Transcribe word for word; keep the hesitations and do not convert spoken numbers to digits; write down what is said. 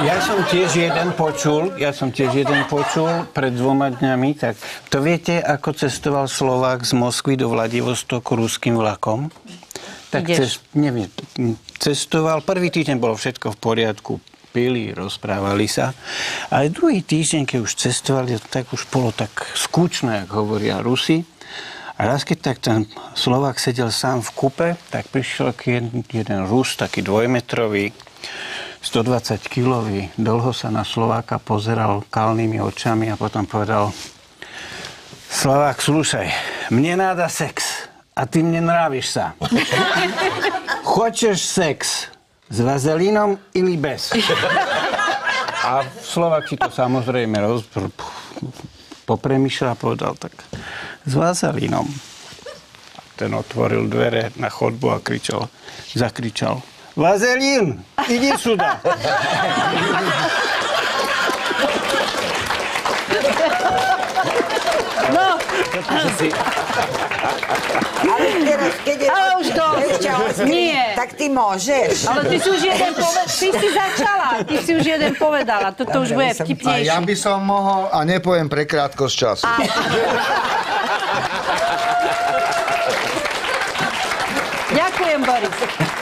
Ja som tiež jeden počul, ja som tiež jeden počul pred dvoma dňami, tak to viete, ako cestoval Slovák z Moskvy do Vladivostoku ruským vlakom? Tak cest, neviem, cestoval, prvý týždeň bolo všetko v poriadku, pili, rozprávali sa, ale druhý týždeň, keď už cestovali, tak už bolo tak skúčné, ako hovoria Rusi. A raz, keď tak ten Slovák sedel sám v kupe, tak prišiel jeden, jeden Rus, taký dvojmetrový, stodvadsaťkilový, dlho sa na Slováka pozeral kalnými očami a potom povedal: Slovák, slúšaj, mne náda sex a ty mne nráviš sa. Хочeš sex s vazelínom ili bez? A Slovák si to samozrejme roz... popremýšľal a povedal tak: s vazelínom. Ten otvoril dvere na chodbu a kričal, zakričal: Vazelín, idi suda. No. Ale teraz, keď je... Ale už to... Nie. Tak ty môžeš. Ale ty si už jeden povedala. Ty si začala. Ty si už jeden povedala. Toto už bude vtipnejšie. A ja by som mohol, a nepoviem pre krátkosť času. Ďakujem, Boris.